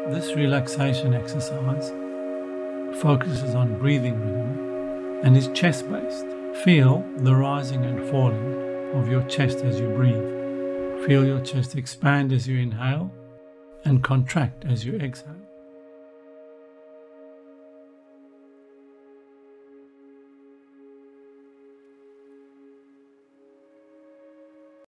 This relaxation exercise focuses on breathing rhythm and is chest-based. Feel the rising and falling of your chest as you breathe. Feel your chest expand as you inhale and contract as you exhale.